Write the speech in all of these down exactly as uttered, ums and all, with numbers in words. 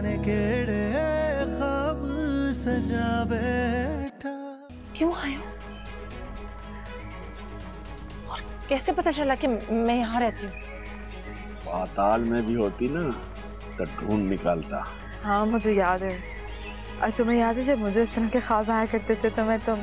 जाने केड़े ख्वाब सजा बैठा। क्यों आए हो? और कैसे पता चला कि मैं यहाँ रहती हूँ? पाताल में भी होती ना तो ढूंढ निकालता। हाँ मुझे याद है। और तुम्हें याद है जब मुझे इस तरह के ख्वाब आया करते थे तो मैं तुम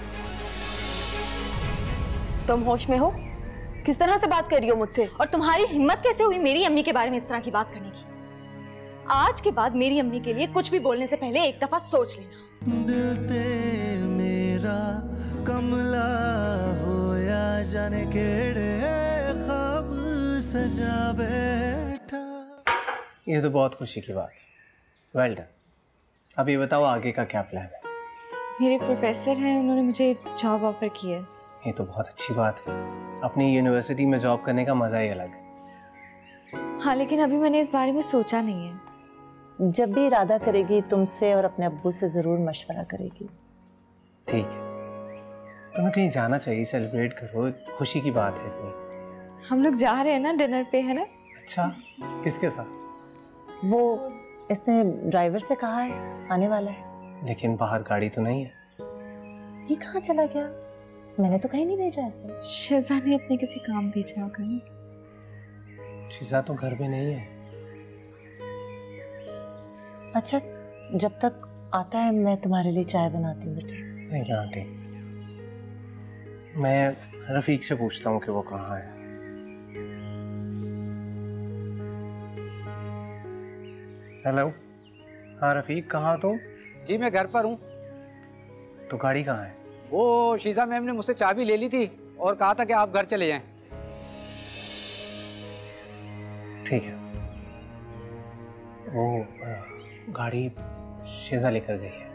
तुम होश में हो? किस तरह से बात कर रही हो मुझसे? और तुम्हारी हिम्मत कैसे हुई मेरी अम्मी के बारे में इस तरह की बात करने की? आज के बाद मेरी अम्मी के लिए कुछ भी बोलने से पहले एक दफा सोच लेना। दिल ते मेरा कमला होया जाने केड़े ख्वाब सजा बैठा। ये तो बहुत खुशी की बात है। Well done. अब ये बताओ आगे का क्या प्लान है? मेरे प्रोफेसर हैं, उन्होंने मुझे जॉब ऑफर की है। ये तो बहुत अच्छी बात है। अपनी यूनिवर्सिटी में जॉब करने का मजा ही अलग है। हाँ लेकिन अभी मैंने इस बारे में सोचा नहीं है। जब भी इरादा करेगी तुमसे और अपने अब्बू से जरूर मशवरा करेगी। ठीक है, तुम्हें कहीं जाना चाहिए, सेलिब्रेट करो, खुशी की बात है इतनी। हम लोग जा रहे हैं ना डिनर पे, है ना? अच्छा, किसके साथ? वो इसने ड्राइवर से कहा है आने वाला है। लेकिन बाहर गाड़ी तो नहीं है। ये कहाँ चला गया? मैंने तो कहीं नहीं भेजा ऐसे। शिजा ने अपने किसी काम भेजा होगा ना। शिजा तो घर में नहीं है। अच्छा, जब तक आता है मैं तुम्हारे लिए चाय बनाती हूँ बेटा। Thank you aunty. मैं रफीक से पूछता हूँ कि वो कहाँ है। हेलो, हाँ रफीक, कहाँ हो तुम? जी मैं घर पर हूँ। तो गाड़ी कहाँ है? वो शीजा मैम ने मुझसे चाबी ले ली थी और कहा था कि आप घर चले जाएं। ठीक है। वो आ, गाड़ी शीजा लेकर गई है।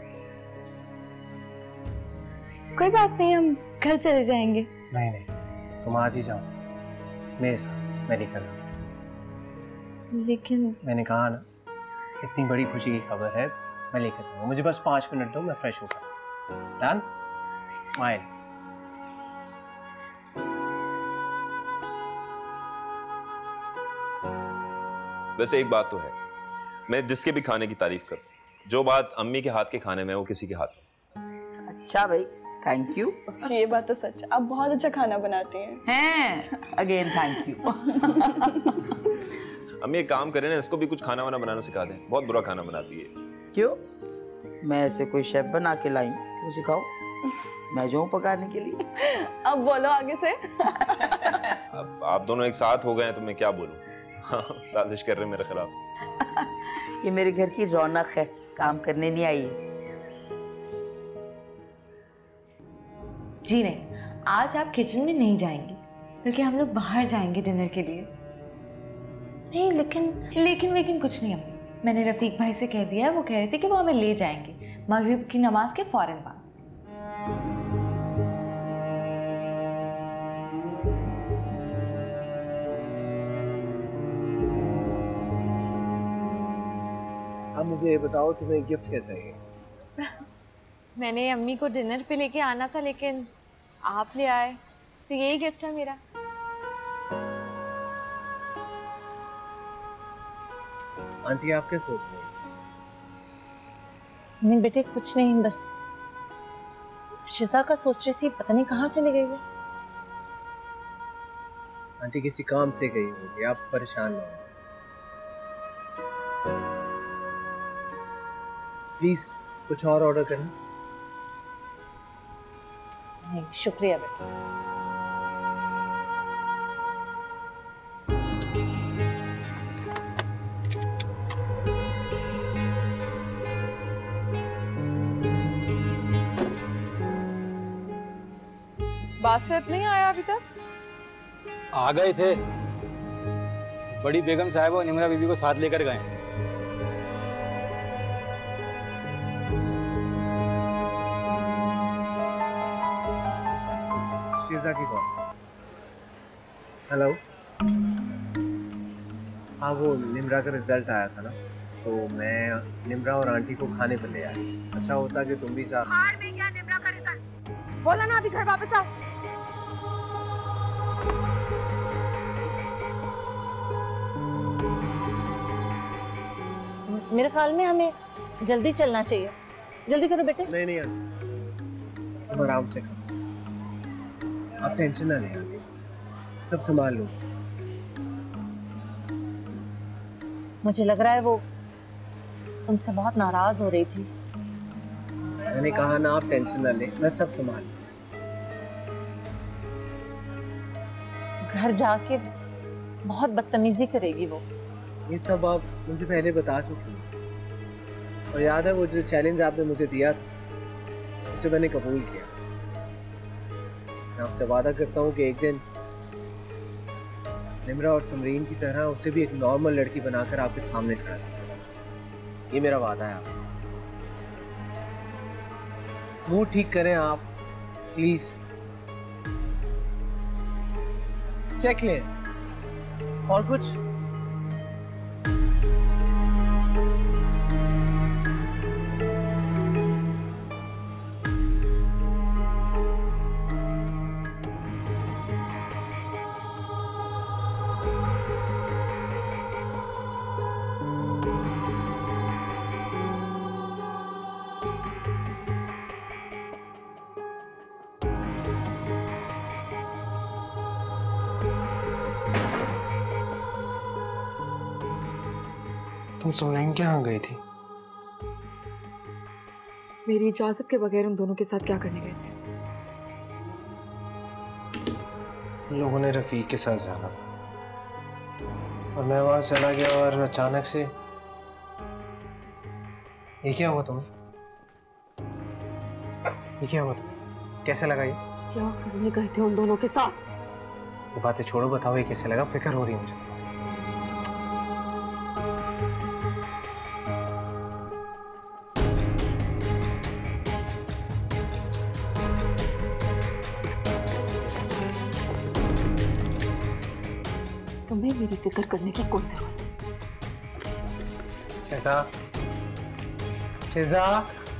कोई बात नहीं, हम घर चले जाएंगे। नहीं नहीं, तुम आज ही जाओ मेरे साथ, मैं लेकर जाऊँ। लेकिन मैंने कहा ना, इतनी बड़ी खुशी की खबर है, मैं लेकर जाऊँगा। मुझे बस पाँच मिनट दो, मैं फ्रेश होकर। डन? स्माइल। वैसे एक बात तो है, मैं जिसके भी खाने की तारीफ करूं, जो बात अम्मी के हाथ के खाने में वो किसी के हाथ में। अच्छा भाई, थैंक यू। ये बात तो सच, आप बहुत अच्छा खाना बनाती हैं। हैं? Again thank you. अम्मी एक काम करें ना, इसको भी कुछ खाना वाना बनाना सिखा दें, बहुत बुरा खाना बनाती है। क्यों? मैं ऐसे कोई शेफ बना के लाई, क्यों सिखाओ? मैं जाऊँ पकाने के लिए। अब बोलो आगे से। अब आप दोनों एक साथ हो गए हैं तो मैं क्या बोलूं। साजिश कर रहे हैं मेरे खिलाफ। ये मेरे घर की रौनक है, काम करने नहीं आई है। जी नहीं, आज आप किचन में नहीं जाएंगी, बल्कि हम लोग बाहर जाएंगे डिनर के लिए। नहीं लेकिन लेकिन लेकिन कुछ नहीं अम्मी, मैंने रफीक भाई से कह दिया है, वो कह रहे थे कि वो हमें ले जाएंगे मगरिब की नमाज के फौरन बाद। अब मुझे ये बताओ, तुम्हें गिफ्ट कैसा है? मैंने अम्मी को डिनर पे लेके आना था, लेकिन आप ले आए, तो यही गिफ्ट है मेरा। आंटी आप क्या सोच रही हैं? नहीं बेटे कुछ नहीं, बस शिजा का सोच रही थी, पता नहीं कहाँ चली गई है। आंटी किसी काम से गई होगी, आप परेशान ना हो। प्लीज कुछ और ऑर्डर करना। नहीं शुक्रिया बेटा। बासित नहीं आया अभी तक? आ गए थे, बड़ी बेगम साहब और निमरा बीबी को साथ लेकर गए। शीजा की कॉल। हेलो, हाँ वो निमरा का रिजल्ट आया था ना, तो मैं निमरा और आंटी को खाने पर ले आया। अच्छा होता कि तुम भी साथ। हार में गया निमरा का रिजल्ट, बोला ना अभी घर वापस आओ। मेरे ख्याल में हमें जल्दी चलना चाहिए। जल्दी करो बेटे। नहीं नहीं आंटी, तुम आराम से करो, आप टेंशन ना लें आंटी, सब संभाल लो। मुझे लग रहा है वो तुमसे बहुत नाराज हो रही थी। मैंने कहा ना आप टेंशन ना लें, मैं सब संभाल लूं। घर जाके बहुत बदतमीजी करेगी वो। ये सब आप मुझे पहले बता चुकी हैं, और याद है वो जो चैलेंज आपने मुझे दिया था, उसे मैंने कबूल किया। मैं आपसे वादा करता हूँ कि एक दिन निम्रा और समरीन की तरह उसे भी एक नॉर्मल लड़की बनाकर आपके सामने खड़ा करूंगा। ये मेरा वादा है आपको। मूड ठीक करें आप प्लीज। चेक लें और कुछ। तुम समरीन के यहाँ गई थी? मेरी इजाजत के बगैर उन दोनों के साथ क्या करने गए थे? उन लोगों ने रफीक के साथ जाना था और मैं वहां चला गया और अचानक से ये क्या हुआ तुम्हें? ये क्या हुआ तुम्हें? कैसे लगा ये? क्या करने गए थे उन दोनों के साथ? ये बातें छोड़ो, बताओ ये कैसे लगा? फिक्र हो रही है मुझे। तुम्हें मेरी फिक्र करने की कोई जरूरत नहीं। शेजा, शेजा,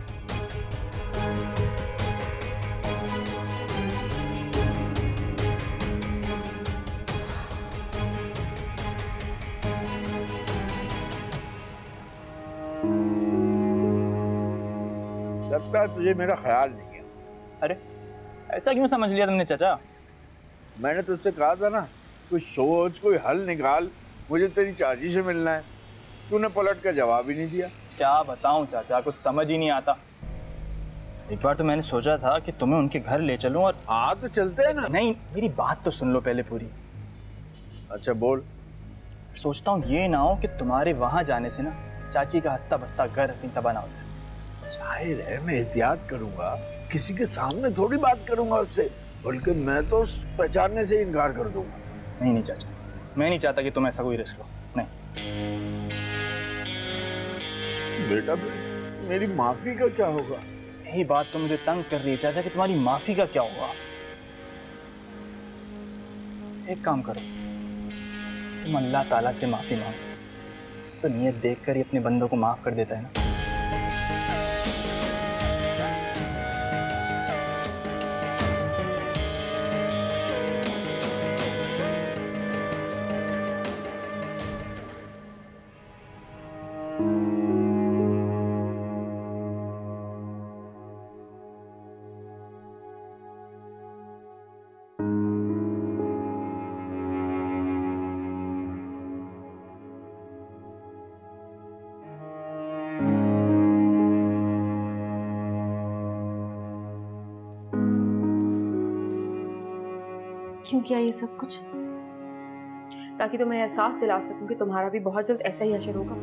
लगता है तुझे मेरा ख्याल नहीं है। अरे ऐसा क्यों समझ लिया तुमने चाचा? मैंने तुझसे कहा था ना, तू सोच कोई हल निकाल, मुझे तेरी चाची से मिलना है। तूने पलट का जवाब ही नहीं दिया। क्या बताऊं चाचा, कुछ समझ ही नहीं आता। एक बार तो मैंने सोचा था कि तुम्हें उनके घर ले चलूं और हाँ तो चलते हैं ना। नहीं, मेरी बात तो सुन लो पहले पूरी। अच्छा बोल। सोचता हूँ ये ना हो कि तुम्हारे वहां जाने से ना चाची का हंसता बसता घर अपनी तबाह ना हो जाए। जाहिर है मैं एहतियात करूंगा, किसी के सामने थोड़ी बात करूंगा उससे, बल्कि मैं तो पहचानने से इनकार कर दूंगा। नहीं नहीं चाचा, मैं नहीं चाहता कि तुम ऐसा कोई रिस्क लो। नहीं बेटा, मेरी माफी का क्या होगा? यही बात तो मुझे तंग कर रही है चाचा कि तुम्हारी माफी का क्या होगा। एक काम करो, तुम अल्लाह ताला से माफी मांगो, तो नियत देखकर ही अपने बंदों को माफ कर देता है ना। क्यों किया ये सब कुछ? ताकि तुम्हें एहसास दिला सकूं कि तुम्हारा भी बहुत जल्द ऐसा ही हशर होगा।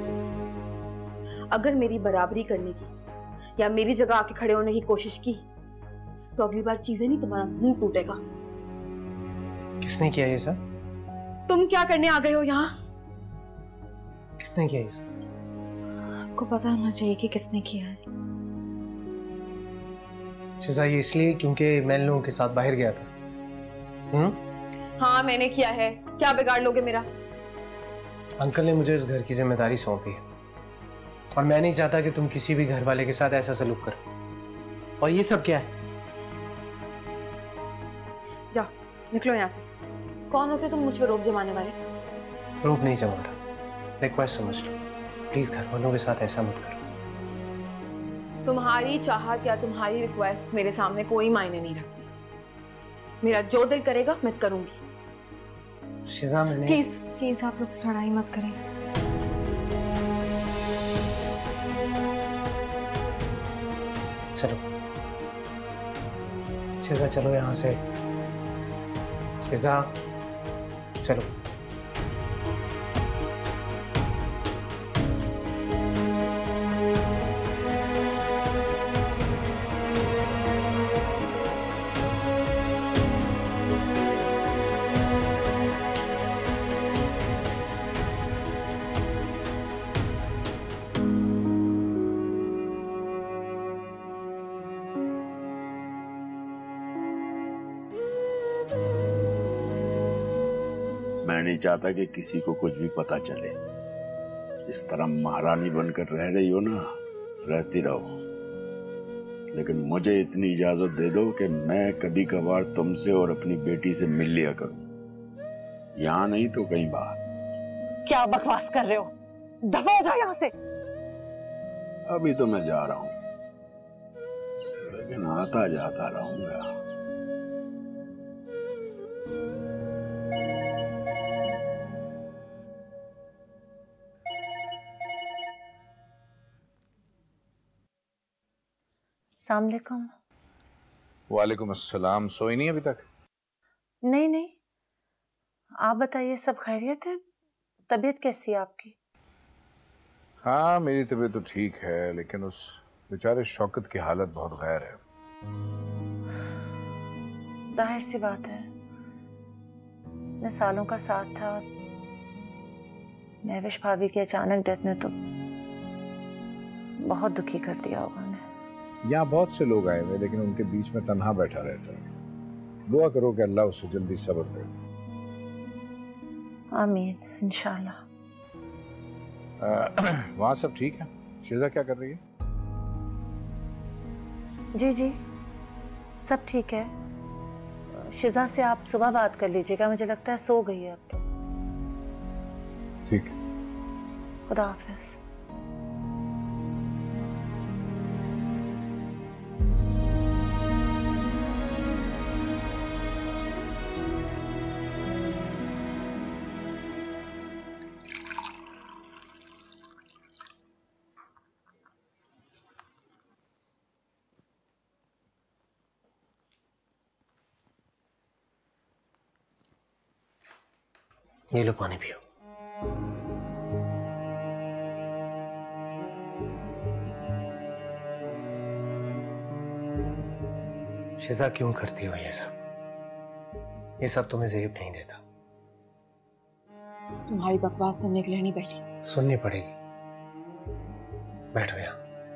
अगर मेरी बराबरी करने की या मेरी जगह आके खड़े होने की कोशिश की तो अगली बार चीजें नहीं, तुम्हारा मुंह टूटेगा। किसने किया ये सब? तुम क्या करने आ गए हो यहाँ? किसने किया ये सब? आपको पता होना चाहिए कि किसने किया है। शेजा, ये इसलिए क्योंकि मैं इन लोगों के साथ बाहर गया था। हम्म? हाँ मैंने किया है, क्या बिगाड़ लोगे मेरा? अंकल ने मुझे इस घर की जिम्मेदारी सौंपी है और मैं नहीं चाहता कि तुम किसी भी घर वाले के साथ ऐसा सलूक करो। और ये सब क्या है? जाओ निकलो यहाँ से। कौन होते तुम मुझ पर रोब जमाने वाले? रोब नहीं जमा रहा, रिक्वेस्ट समझ लो। प्लीज घर वालों के साथ ऐसा मत करो। तुम्हारी चाहत या तुम्हारी रिक्वेस्ट मेरे सामने कोई मायने नहीं रखती। मेरा जो दिल करेगा मैं करूंगी। शिजा मैंने प्लीज प्लीज आप लोग लड़ाई मत करें। चलो शिजा, चलो यहाँ से। शिजा चलो। मैं नहीं चाहता कि किसी को कुछ भी पता चले। जिस तरह महारानी बनकर रह रही हो ना, रहती रहो, लेकिन मुझे इतनी इजाजत दे दो कि मैं कभी कभार तुमसे और अपनी बेटी से मिल लिया करूं। यहाँ नहीं तो कहीं बाहर। क्या बकवास कर रहे हो? दफा हो जाओ यहाँ से। अभी तो मैं जा रहा हूँ, लेकिन आता जाता रहूंगा। अस्सलाम वालेकुम। वालेकुम अस्सलाम। सोई नहीं अभी तक? नहीं नहीं, आप बताइए, सब खैरियत है? तबीयत कैसी है आपकी? हाँ मेरी तबीयत तो ठीक है, लेकिन उस बेचारे शौकत की हालत बहुत गैर है। जाहिर सी बात है, इतने सालों का साथ था। महविश भाभी की अचानक डेथ ने तो बहुत दुखी कर दिया होगा उन्हें। यहाँ बहुत से लोग आए हुए, लेकिन उनके बीच में तन्हा बैठा रहता है। दुआ करो कि अल्लाह उसे जल्दी सब्र दे। आमीन इंशाल्लाह। वहाँ सब ठीक है? शिजा क्या कर रही है? जी जी सब ठीक है। शिजा से आप सुबह बात कर लीजिएगा, मुझे लगता है सो गई है अब तो। ठीक। खुदा हाफिज। ये लो पानी पियो। शिजा क्यों करती हो ये सब? ये सब तुम्हें ज़ेब नहीं देता। तुम्हारी बकवास सुनने के लिए नहीं बैठी। सुननी पड़ेगी। बैठो यहाँ।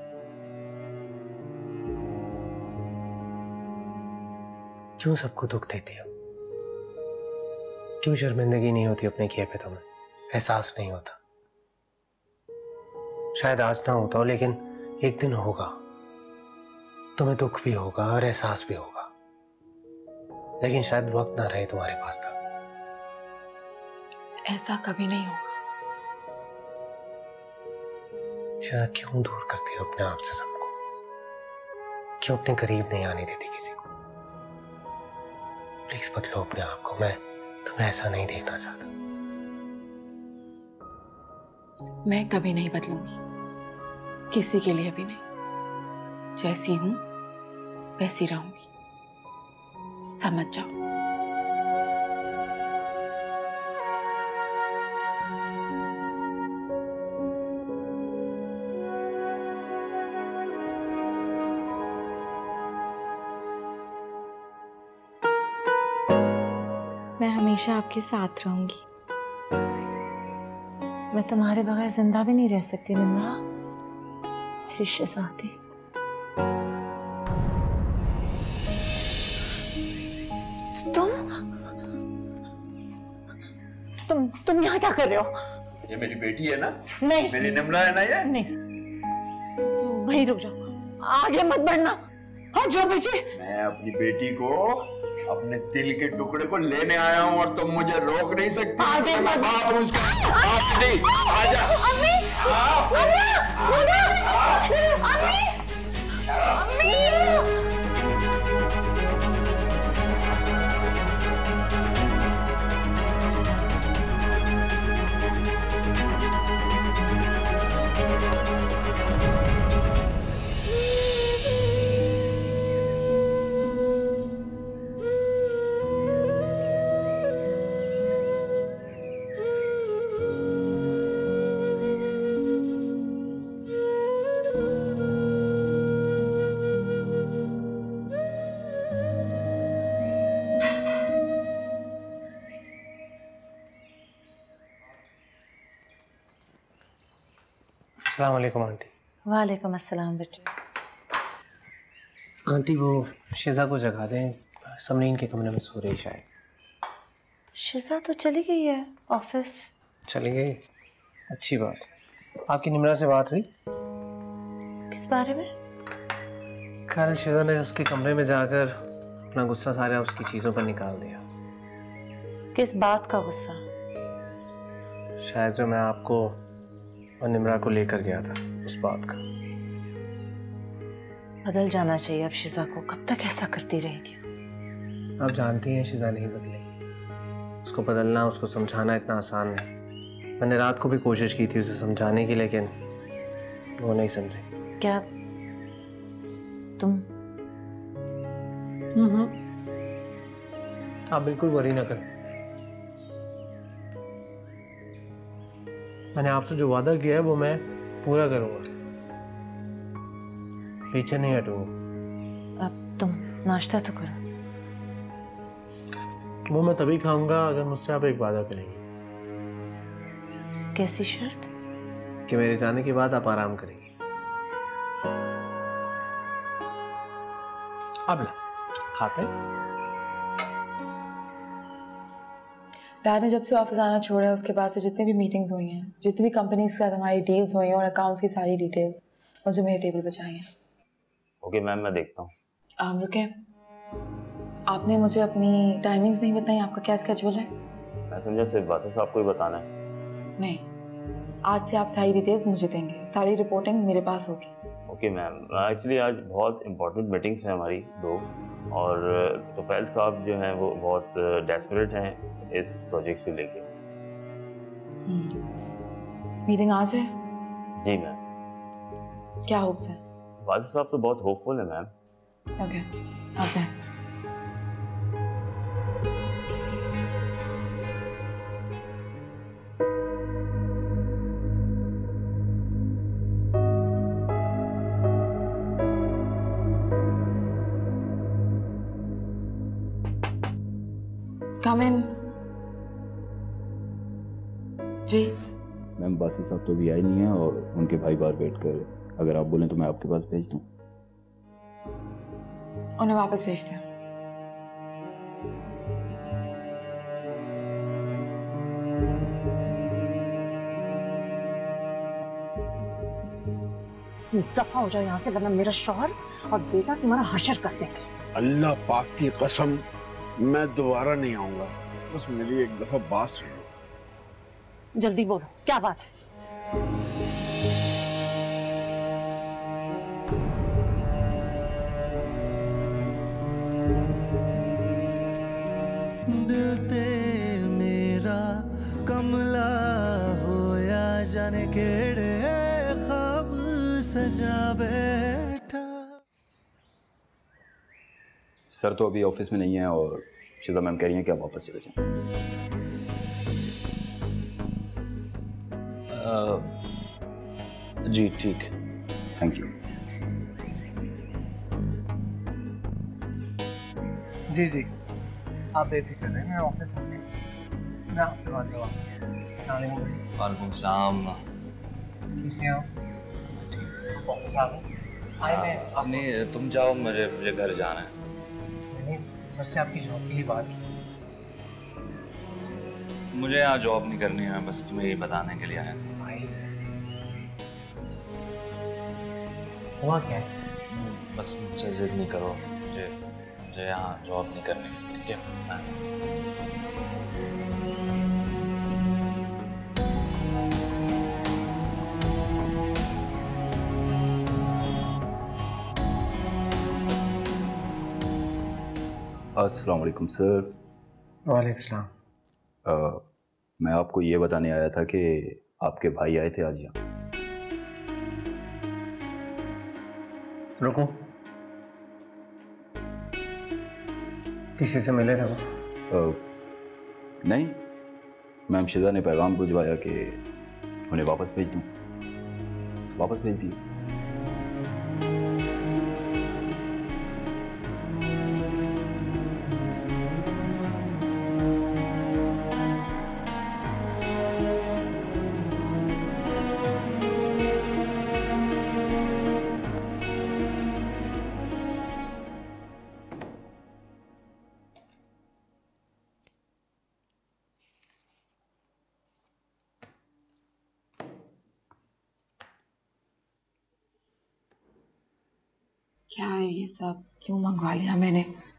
क्यों सबको दुख देती हो? क्यों शर्मिंदगी नहीं होती अपने किए पे? तुम्हें एहसास नहीं होता? शायद आज ना होता हो, लेकिन एक दिन होगा। तुम्हें दुख भी होगा और एहसास भी होगा, लेकिन शायद वक्त ना रहे तुम्हारे पास तब। ऐसा कभी नहीं होगा। शिजा क्यों दूर करती हो अपने आप से सबको? क्यों अपने करीब नहीं आने देती किसी को? प्लीज बदलो अपने आप को। मैं तुम्हें ऐसा नहीं देखना चाहता। मैं कभी नहीं बदलूंगी, किसी के लिए भी नहीं। जैसी हूं वैसी रहूंगी, समझ जाओ। मैं हमेशा आपके साथ रहूंगी। मैं तुम्हारे बगैर जिंदा भी नहीं रह सकती निम्रा, मेरी शहजादी। तुम तुम तुम यहाँ क्या कर रहे हो? ये मेरी बेटी है ना? नहीं। मेरी निम्रा है ना ये? नहीं, वहीं रुक जाओ, आगे मत बढ़ना। हाँ जो पीछे। मैं अपनी बेटी को अपने दिल के टुकड़े को लेने आया हूँ और तुम मुझे रोक नहीं सकती। मैं बाप हूँ उसका। बाप नहीं, आजा। अम्मी, अम्मी, अम्मी। अस्सलाम वालेकुम आंटी। वालेकुम अस्सलाम बेटे। आंटी वो शिजा को जगा दें, समरीन के कमरे में सो रही शायद। शिजा तो चली गई है ऑफिस। चली गई? अच्छी बात। आपकी निमरा से बात हुई? किस बारे में? कल शिजा ने उसके कमरे में जाकर अपना गुस्सा सारा उसकी चीज़ों पर निकाल दिया। किस बात का गुस्सा? शायद जो मैं आपको और निमरा को लेकर गया था उस बात का। बदल जाना चाहिए अब शिजा को। कब तक ऐसा करती रहेगी? आप जानती हैं शिजा नहीं बदलेगी। उसको बदलना, उसको समझाना इतना आसान नहीं। मैंने रात को भी कोशिश की थी उसे समझाने की, लेकिन वो नहीं समझी। क्या तुम? हम्म आप बिल्कुल वरी ना करें। मैंने आपसे जो वादा किया है वो मैं पूरा करूंगा, पीछे नहीं हटूंगा। अब तुम नाश्ता तो करो। वो मैं तभी खाऊंगा अगर मुझसे आप एक वादा करेंगे। कैसी शर्त? कि मेरे जाने के बाद आप आराम करेंगे। अब ला खाते। डैड ने जब से ऑफिस आना छोड़ा है उसके बाद से जितनी भी मीटिंग्स हुई हैं, जितनी भी कंपनीज के साथ हमारी डील्स हुई हैं और अकाउंट्स की सारी डिटेल्स मुझे मेरे टेबल पर चाहिए। ओके मैम, मैं देखता हूँ। आम रुके, आपने मुझे अपनी टाइमिंग्स नहीं बताई। आपका क्या स्केड्यूल है? मैं समझा सिर्फ बसेस आपको ही बताना है। नहीं, आज से आप सारी डिटेल्स मुझे देंगे, सारी रिपोर्टिंग मेरे पास होगी। ओके मैम, एक्चुअली आज बहुत इंपॉर्टेंट मीटिंग्स हैं हमारी दो, और तोफैल साहब जो हैं वो बहुत डेस्परेट हैं इस प्रोजेक्ट को लेके। मीटिंग आज है? जी मैम। क्या होप्स हैं? वाजिद साहब तो बहुत होपफुल है मैम। ओके, आप जाएं। Come in. जी मैम, बासी साहब तो अभी आए नहीं है और उनके भाई बाहर वेट कर रहे। अगर आप बोलें तो मैं आपके पास भेज दूं। उन्हें वापस भेज दें। दफा हो जाओ यहाँ से, वरना मेरा शौहर और बेटा तुम्हारा हशर कर देंगे। अल्लाह पाक की कसम, मैं दोबारा नहीं आऊंगा। बस मेरी एक दफा बात सुनो। जल्दी बोलो, क्या बात है? दिल ते मेरा कमला होया, जाने केड़े ख्वाब सजा बैठा। सर तो अभी ऑफिस में नहीं है और शिजा मैम कह रही हैं कि आप वापस चले जाएं। जी ठीक, थैंक यू। जी जी, आप बेफिक्र रहें, मैं ऑफिस आ गया। मैं आपसे बात करवाता हूँ। वालेकुम सलाम। कैसे हैं आप? ऑफिस आ गए? हाय, मैं आप... नहीं, तुम जाओ, मुझे मुझे घर जाना है। मैंने सर से आपकी जॉब के लिए बात की। मुझे यहाँ जॉब नहीं करनी है, बस तुम्हें ये बताने के लिए आया था। भाई हुआ क्या है? बस मुझसे जिद नहीं करो, मुझे मुझे यहाँ जॉब नहीं करनी, ठीक है? अस्सलाम वालेकुम सर। वालेकुम सलाम। अ, मैं आपको ये बताने आया था कि आपके भाई आए थे आज यहाँ। रुको, किसी से मिले थे वो? अ, नहीं, मैम शिजा ने पैगाम भिजवाया कि उन्हें वापस भेज दूँ। वापस भेज दिए। क्या है ये सब, क्यों मंगवा लिया मैंने?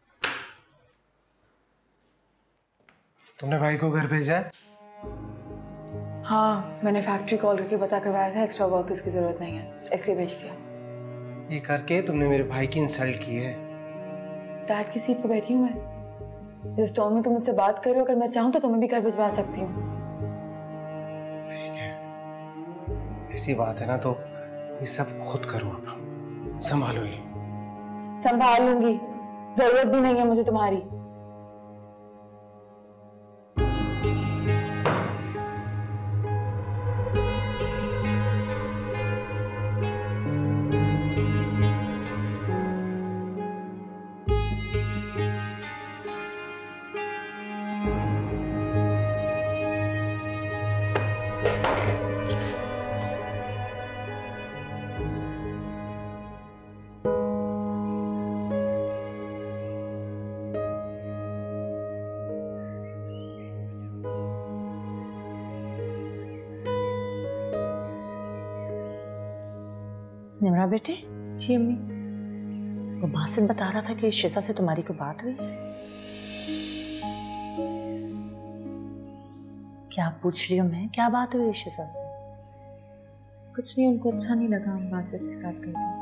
तुमने भाई को घर भेजा है? हाँ, मैंने फैक्ट्री कॉल करके पता करवाया था, एक्स्ट्रा वर्कर्स की जरूरत नहीं है, इसलिए भेज दिया। ये करके तुमने मेरे भाई की इंसल्ट की है। डैड की सीट पे बैठी हूँ मैं। जिस टोन में तुम मुझसे बात कर रहे हो, अगर मैं चाहूँ तो तुम्हें भी घर भिजवा सकती हूँ। ठीक है, ऐसी बात है ना तो ये सब खुद करो, अब संभालो ये। संभाल लूंगी, जरूरत भी नहीं है मुझे तुम्हारी। निमरा बेटी। जी अम्मी। वो बासित बता रहा था कि शिजा से तुम्हारी कोई बात हुई है। क्या पूछ रही हूँ मैं, क्या बात हुई है शिजा से? कुछ नहीं, उनको अच्छा नहीं लगा हम बासित के साथ गए थे।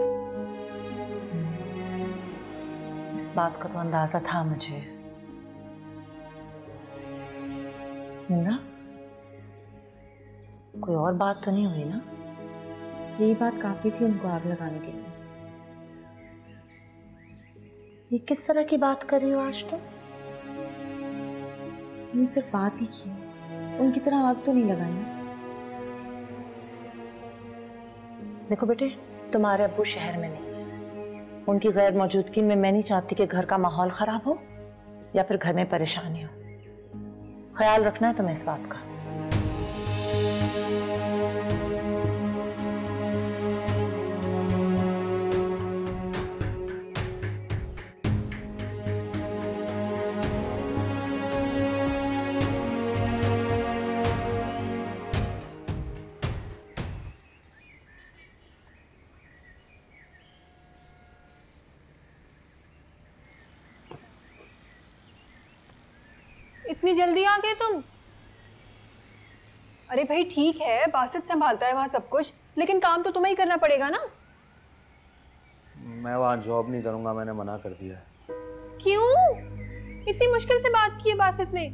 इस बात का तो अंदाजा था मुझे। निमरा, कोई और बात तो नहीं हुई ना? यही बात काफी थी उनको आग लगाने के लिए। ये किस तरह की बात कर रही हो आज तुम? हमने सिर्फ बात ही की, उनकी तरह आग तो नहीं लगाई। देखो बेटे, तुम्हारे अब्बू शहर में नहीं, उनकी गैर मौजूदगी में मैं नहीं चाहती कि घर का माहौल खराब हो या फिर घर में परेशानी हो। ख्याल रखना है तुम्हें इस बात का। इतनी जल्दी आ गए तुम? अरे भाई ठीक है, बासित संभालता है वहां सब कुछ, लेकिन काम तो तुम्हें ही करना पड़ेगा ना। मैं वहाँ जॉब नहीं करूँगा, मैंने मना कर दिया। क्यों? इतनी मुश्किल से बात की है बासित ने।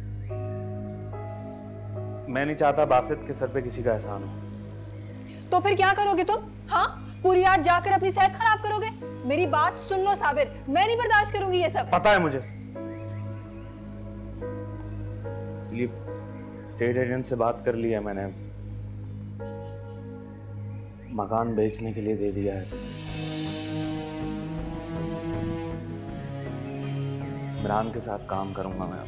मैं नहीं चाहता बासित के सर पे किसी का एहसान हो। तो फिर क्या करोगे तुम? हाँ, पूरी रात जाकर अपनी सेहत खराब करोगे? मेरी बात सुन लो साबिर, मैं नहीं बर्दाश्त करूंगी ये सब। पता है मुझे, इसलिए स्टेट एजेंट से बात कर लिया मैंने, मकान बेचने के लिए दे दिया है। इमरान के साथ काम करूंगा मैं।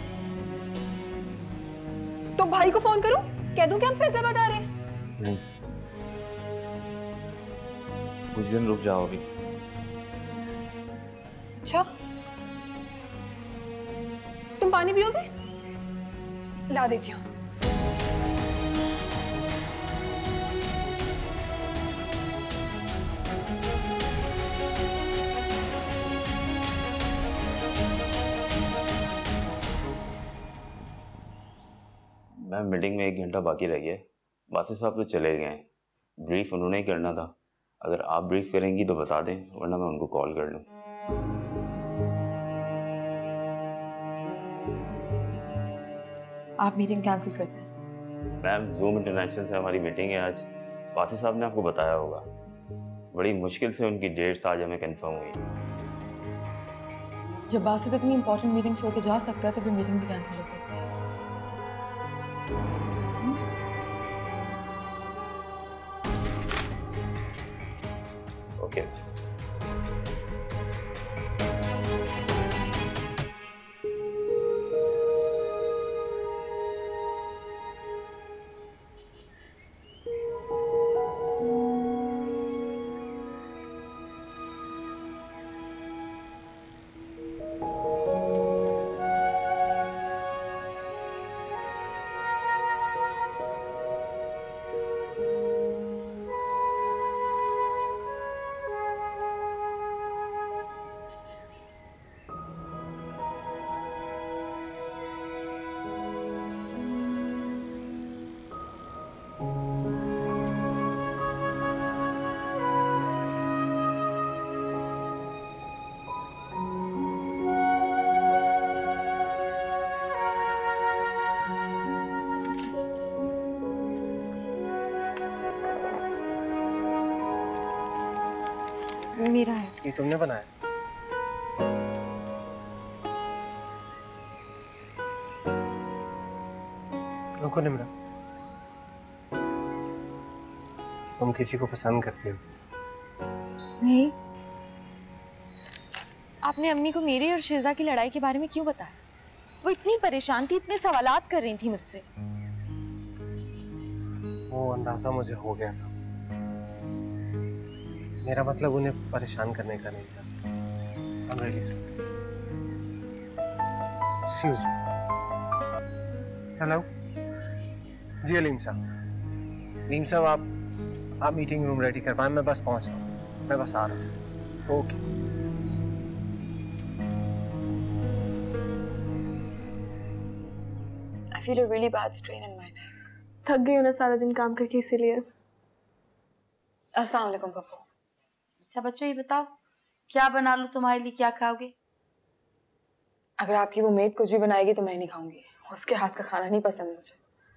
तो भाई को फोन करूं? कह दूं कि हम फैसला बता रहे हैं? नहीं, कुछ दिन रुक जाओ अभी। अच्छा, तुम पानी पियोगे? ला देती हूँ। मैम मीटिंग में एक घंटा बाकी रह गया। बासित साहब तो चले गए हैं, ब्रीफ उन्होंने ही करना था। अगर आप ब्रीफ करेंगी तो बता दें, वरना मैं उनको कॉल कर लूँ। आप मीटिंग कैंसिल करते हैं? मैम जूम इंटरनेशनल से हमारी मीटिंग है आज। बासित साहब ने आपको बताया होगा, बड़ी मुश्किल से उनकी डेट्स आज हमें कंफर्म हुई। जब बासित इतनी इंपॉर्टेंट मीटिंग छोड़ के जा सकता है तो फिर मीटिंग भी कैंसिल हो सकती है। Okay okay. मेरा है। ये तुमने बनाया? रुको निम्रा, तुम किसी को पसंद करती हो? नहीं। आपने अम्मी को मेरी और शिजा की लड़ाई के बारे में क्यों बताया? वो इतनी परेशान थी, इतने सवालात कर रही थी मुझसे। वो अंदाजा मुझे हो गया था। मेरा मतलब उन्हें परेशान करने का नहीं था। I'm really sorry. Excuse me. Hello. जी अलीम साहब। अलीम साहब आप आप मीटिंग रूम रेडी करवाएं, मैं बस पहुंच रहा हूँ, मैं बस आ रहा हूँ। Okay. I feel a really bad strain in my neck. थक गई हूँ ना सारा दिन काम करके, इसीलिए। अस्सलाम वालेकुम पप्पू। अच्छा बच्चों, ये बताओ क्या बना लूं तुम्हारे लिए, क्या खाओगे? अगर आपकी वो मेड कुछ भी बनाएगी तो मैं नहीं खाऊंगी। उसके हाथ का खाना नहीं पसंद मुझे।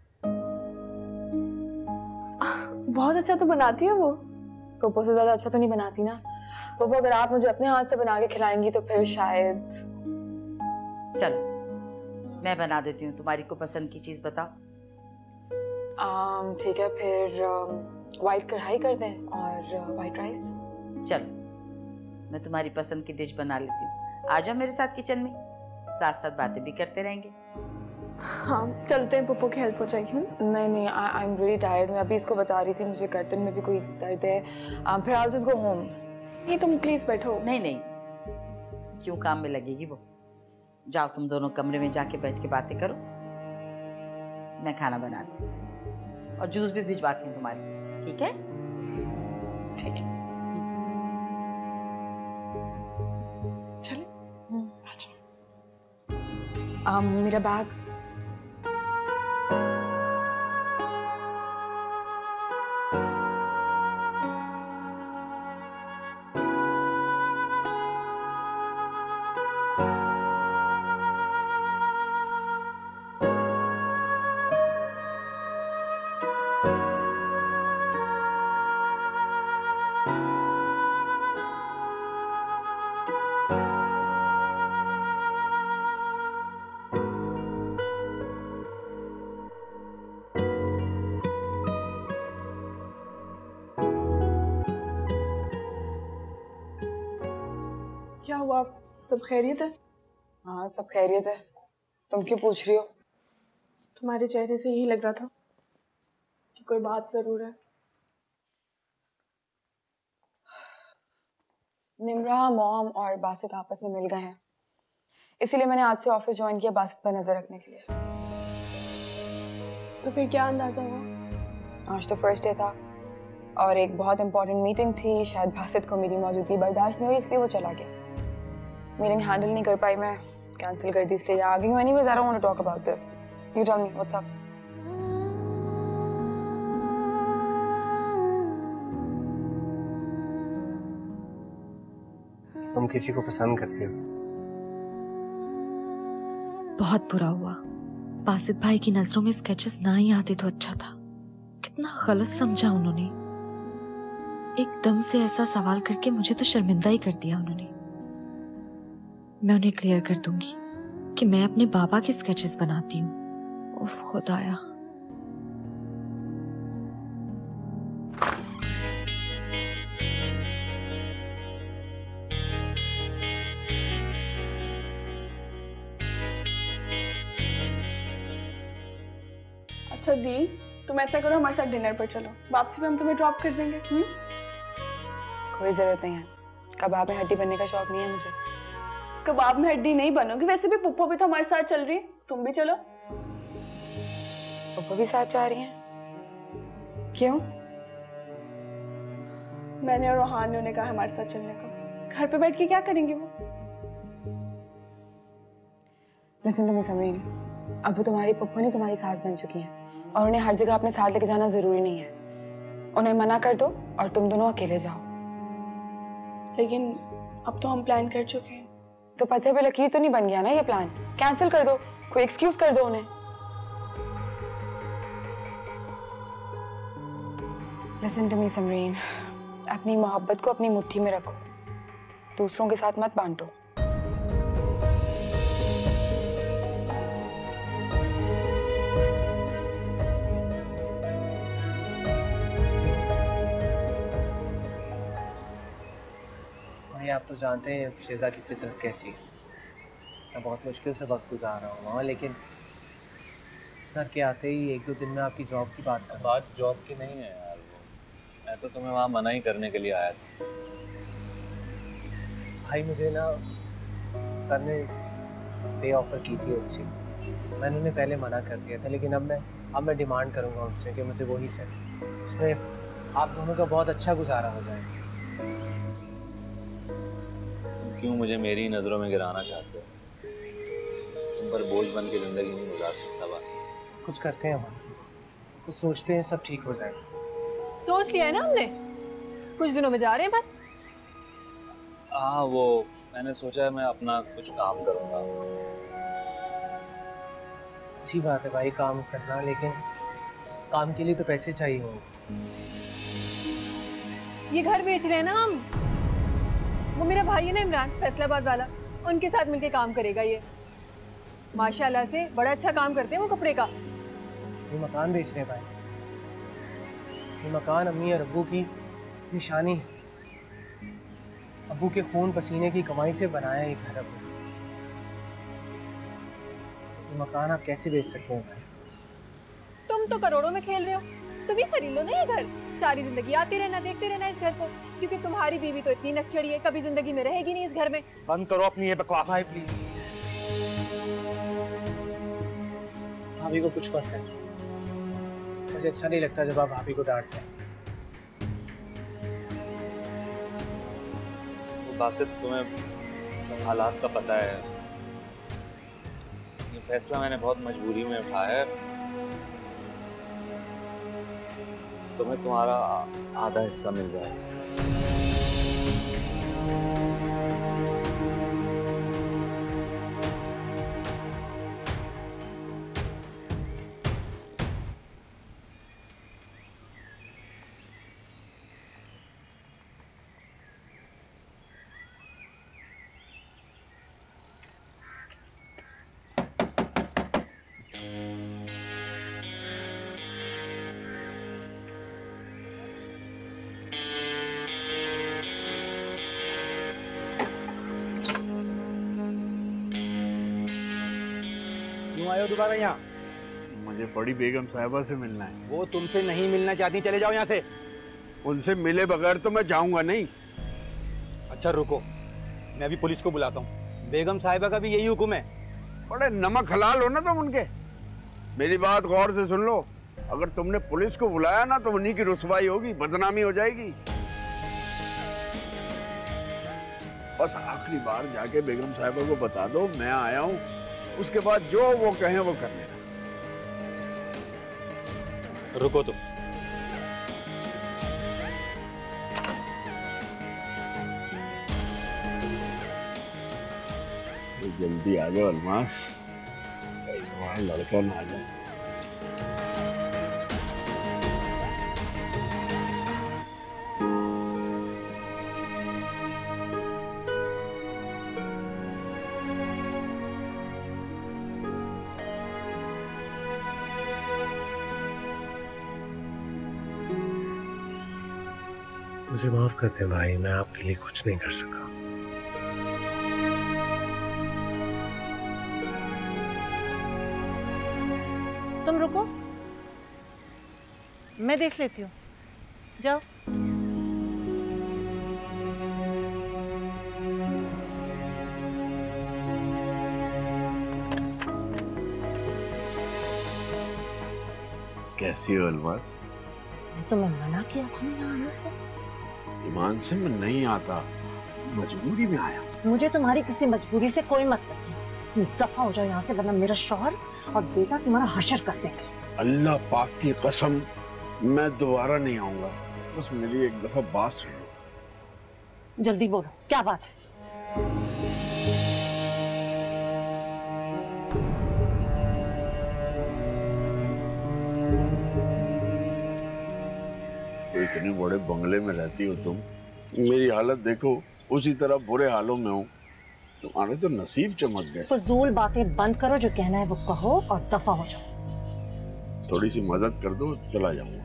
बहुत अच्छा तो बनाती है वो। पप्पू से ज्यादा अच्छा तो नहीं बनाती ना। पप्पू अगर आप मुझे अपने हाथ से बना के खिलाएंगी तो फिर शायद। चलो मैं बना देती हूँ, तुम्हारी को पसंद की चीज बताओ। ठीक है, फिर व्हाइट कढ़ाई कर दें और व्हाइट राइस। चलो मैं तुम्हारी पसंद की डिश बना लेती हूँ, आ जाओ मेरे साथ किचन में, साथ साथ बातें भी करते रहेंगे। हाँ चलते हैं, पप्पू की हेल्प हो जाएगी। नहीं नहीं, आई एम रियली टायर्ड। मैं अभी इसको बता रही थी मुझे गर्दन में भी कोई दर्द है। um, फिर आई जस्ट गो होम। नहीं तुम प्लीज बैठो। नहीं नहीं, क्यों काम में लगेगी वो। जाओ तुम दोनों कमरे में जाके बैठ के बातें करो, मैं खाना बनाती हूँ और जूस भी भिजवाती हूँ तुम्हारे। ठीक है? ठीक है। Um, मेरा बैग। क्या हुआ, सब खैरियत है? हाँ सब खैरियत है। तुम क्यों पूछ रही हो? तुम्हारे चेहरे से यही लग रहा था कि कोई बात जरूर है। निम्रा, मॉम और बासित आपस में मिल गए हैं, इसीलिए मैंने आज से ऑफिस ज्वाइन किया बासित पर नजर रखने के लिए। तो फिर क्या अंदाजा हुआ? आज तो फर्स्ट डे था और एक बहुत इंपॉर्टेंट मीटिंग थी। शायद बासित को मेरी मौजूदगी बर्दाश्त नहीं हुई, इसलिए वो चला गया। मीटिंग हैंडल नहीं कर पाई मैं, कैंसिल कर दी, इसलिए आ गई हूँ। Anyways, I don't want to talk about this. You tell me what's up. तुम किसी को पसंद करते हो। बहुत बुरा हुआ, बासित भाई की नजरों में स्केचेस ना ही आते तो अच्छा था। कितना गलत समझा उन्होंने, एकदम से ऐसा सवाल करके मुझे तो शर्मिंदा ही कर दिया उन्होंने। मैं उन्हें क्लियर कर दूंगी कि मैं अपने बाबा के स्केचेस बनाती हूँ। उफ खुदाया। अच्छा दी, तुम ऐसा करो, हमारे साथ डिनर पर चलो, वापसी पे हम तुम्हें ड्रॉप कर देंगे। हुँ? कोई जरूरत नहीं है, कबाब में हड्डी बनने का शौक नहीं है मुझे। कबाब में हड्डी नहीं बनोगी, वैसे भी पुप्पो भी तो हमारे साथ चल रही है, तुम भी चलो। पुप्पो भी साथ जा रही हैं? क्यों? मैंने और रोहान ने उन्हें कहा हमारे साथ चलने को। घर पे बैठ के क्या करेंगे वो? लिसन टू मी समरीन, अब वो तुम्हारी पुप्पो नहीं तुम्हारी सास बन चुकी हैं और उन्हें हर जगह अपने साथ लेके जाना जरूरी नहीं है। उन्हें मना कर दो और तुम दोनों अकेले जाओ। लेकिन अब तो हम प्लान कर चुके हैं। तो पत्थर पे लकीर तो नहीं बन गया ना ये प्लान? कैंसिल कर दो, कोई एक्सक्यूज कर दो उन्हें। लिसन टू मी समरीन, अपनी मोहब्बत को अपनी मुट्ठी में रखो, दूसरों के साथ मत बांटो। भाई आप तो जानते हैं शेजा की फितरत कैसी है। मैं बहुत मुश्किल से वक्त गुजार रहा हूँ वहाँ, लेकिन सर के आते ही एक दो दिन में आपकी जॉब की बात कर। बात जॉब की नहीं है यार, वो मैं तो तुम्हें वहाँ मना ही करने के लिए आया था। भाई मुझे ना सर ने पे ऑफर की थी अच्छी, मैंने उन्हें पहले मना कर दिया था, लेकिन अब मैं अब मैं डिमांड करूँगा उनसे कि मुझे वही चाहिए। उसमें आप दोनों का बहुत अच्छा गुजारा हो जाएगा। क्यों मुझे मेरी नज़रों में गिराना चाहते हो? तुम पर बोझ बन के जिंदगी नहीं गुजार सकता बासित। कुछ करते हैं भाई, कुछ सोचते हैं, सब ठीक हो जाएगा। सोच लिया है ना हमने, कुछ दिनों में जा रहे हैं बस। हाँ वो मैंने सोचा है मैं अपना कुछ काम करूँगा। अच्छी बात है भाई काम करना, लेकिन काम के लिए तो पैसे चाहिए होंगे। ये घर बेच रहे हैं ना हम, वो मेरा भाई है ना इमरान फैसलाबाद वाला, उनके साथ मिलके काम करेगा ये। माशाल्लाह से बड़ा अच्छा काम करते हैं वो कपड़े का। ये मकान बेच रहे हैं भाई, ये मकान अम्मी और अब्बू की निशानी है। अब्बू के खून पसीने की कमाई से बनाया ये घर। अब्बू ये मकान आप कैसे बेच सकते हैं भाई? तुम तो करोड़ों में खेल रहे हो, तुम ही खरीद लो ना ये घर, सारी जिंदगी आते रहना देखते रहना इस घर को, क्योंकि तुम्हारी बीवी तो इतनी नकचड़ी है, कभी जिंदगी में रहेगी नहीं इस घर में। बंद करो अपनी ये बकवास। भाई प्लीज, भाभी को कुछ मत करो, मुझे अच्छा नहीं लगता जब आप भाभी को डांटते हैं। वो बासित तुम्हें सब हालात का पता है, ये फैसला मैंने बहुत मजबूरी में उठाया है। तुम्हें तुम्हारा आधा हिस्सा मिल जाएगा। क्यों आए हो दोबारा यहाँ? मुझे बड़ी बेगम साहिबा से मिलना है। वो तुमसे नहीं मिलना चाहती, चले जाओ यहाँ से। उनसे मिले बगैर तो मैं जाऊंगा नहीं। अच्छा रुको, मैं अभी पुलिस को बुलाता हूँ। बेगम साहिबा का भी यही हुक्म है। बड़े नमक हलाल हो ना तुम उनके। मेरी बात गौर से सुन लो, अगर तुमने पुलिस को बुलाया ना तो उन्हीं की रुसवाई होगी, बदनामी हो जाएगी। बस आखिरी बार जाके बेगम साहिबा को बता दो मैं आया हूँ, उसके बाद जो वो कहें वो कर लेना। रुको तुम। जल्दी आ जाओ अलमास, कहीं तुम्हारा लड़का ना आ जाए। मुझे माफ कर दे भाई, मैं आपके लिए कुछ नहीं कर सका। तुम रुको, मैं देख लेती हूँ, जाओ। कैसी हो अलमास? मैंने तुम्हें मना किया था ना यहाँ आने से। ईमान से मैं नहीं आता, मजबूरी में आया। मुझे तुम्हारी किसी मजबूरी से कोई मतलब नहीं। तुम दफा हो जाओ यहाँ से, वरना मेरा शौहर और बेटा तुम्हारा हशर कर देंगे। अल्लाह पाक की कसम, मैं दोबारा नहीं आऊंगा। बस मेरी एक दफा बात सुनो। जल्दी बोलो, क्या बात है? इतने बड़े बंगले में रहती हो तुम, मेरी हालत देखो, उसी तरह बुरे हालों में हूँ। तुम्हारे तो नसीब चमक गए। फजूल बातें बंद करो, जो कहना है वो कहो और दफा हो जाओ। थोड़ी सी मदद कर दो, चला जाऊंगा।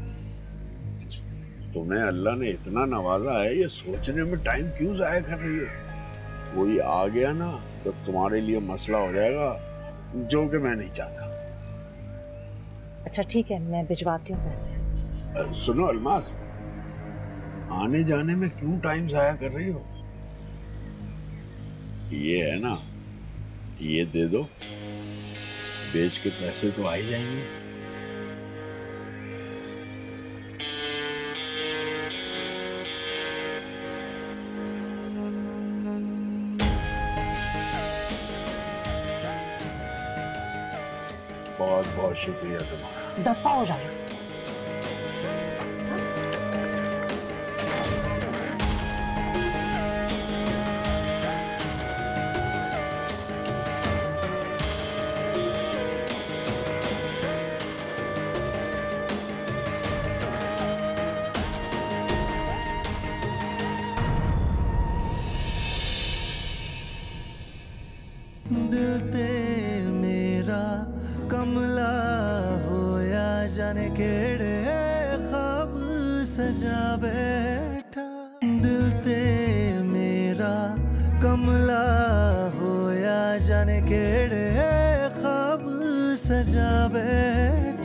तुम्हें अल्लाह ने इतना नवाजा है, ये सोचने में टाइम क्यों जाया कर रही हो? कोई आ गया ना तो तुम्हारे लिए मसला हो जाएगा, जो कि मैं नहीं चाहता। अच्छा ठीक है, मैं भिजवाती हूँ पैसे। सुनो अलमास, आने जाने में क्यों टाइम जाया कर रही हो? ये है ना, ये दे दो, बेच के पैसे तो आ ही जाएंगे। बहुत बहुत शुक्रिया तुम्हारा। दफा हो जाओ यहाँ से। दिल ते मेरा कमला होया, जाने केड़े ख्वाब सजा बैठा। दिल ते मेरा कमला होया, जाने केड़े ख्वाब सजा बैठा।